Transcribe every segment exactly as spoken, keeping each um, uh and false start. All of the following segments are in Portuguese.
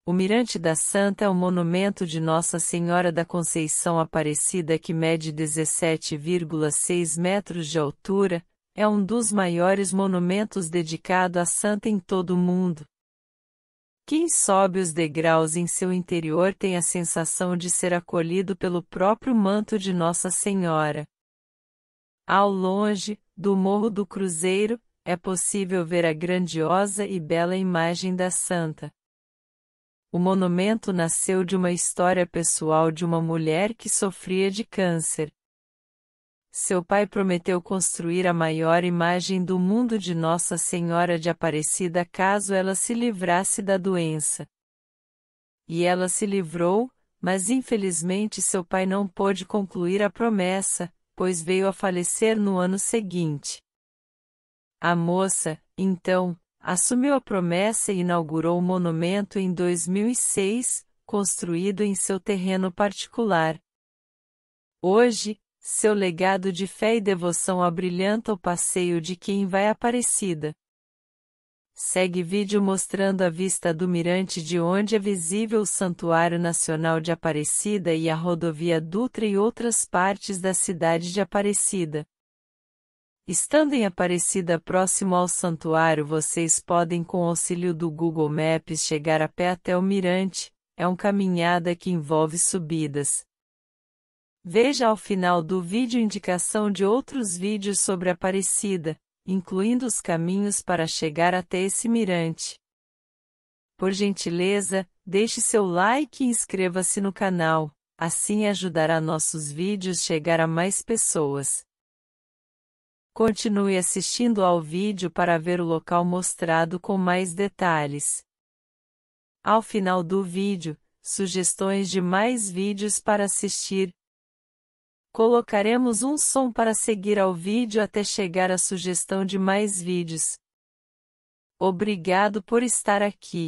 O Mirante da Santa é um monumento de Nossa Senhora da Conceição Aparecida que mede dezessete vírgula seis metros de altura, é um dos maiores monumentos dedicado à Santa em todo o mundo. Quem sobe os degraus em seu interior tem a sensação de ser acolhido pelo próprio manto de Nossa Senhora. Ao longe, do Morro do Cruzeiro, é possível ver a grandiosa e bela imagem da Santa. O monumento nasceu de uma história pessoal de uma mulher que sofria de câncer. Seu pai prometeu construir a maior imagem do mundo de Nossa Senhora de Aparecida caso ela se livrasse da doença. E ela se livrou, mas infelizmente seu pai não pôde concluir a promessa, pois veio a falecer no ano seguinte. A moça, então, assumiu a promessa e inaugurou o monumento em dois mil e seis, construído em seu terreno particular. Hoje, seu legado de fé e devoção abrilhanta o passeio de quem vai a Aparecida. Segue vídeo mostrando a vista do mirante de onde é visível o Santuário Nacional de Aparecida e a rodovia Dutra e outras partes da cidade de Aparecida. Estando em Aparecida próximo ao santuário, vocês podem com o auxílio do Google Maps chegar a pé até o mirante, é uma caminhada que envolve subidas. Veja ao final do vídeo indicação de outros vídeos sobre Aparecida, incluindo os caminhos para chegar até esse mirante. Por gentileza, deixe seu like e inscreva-se no canal, assim ajudará nossos vídeos chegar a mais pessoas. Continue assistindo ao vídeo para ver o local mostrado com mais detalhes. Ao final do vídeo, sugestões de mais vídeos para assistir. Colocaremos um som para seguir ao vídeo até chegar à sugestão de mais vídeos. Obrigado por estar aqui.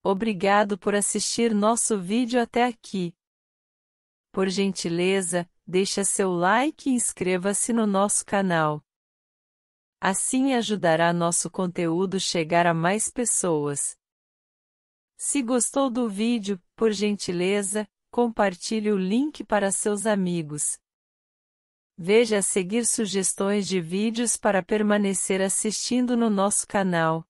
Obrigado por assistir nosso vídeo até aqui. Por gentileza, deixe seu like e inscreva-se no nosso canal. Assim ajudará nosso conteúdo chegar a mais pessoas. Se gostou do vídeo, por gentileza, compartilhe o link para seus amigos. Veja a seguir sugestões de vídeos para permanecer assistindo no nosso canal.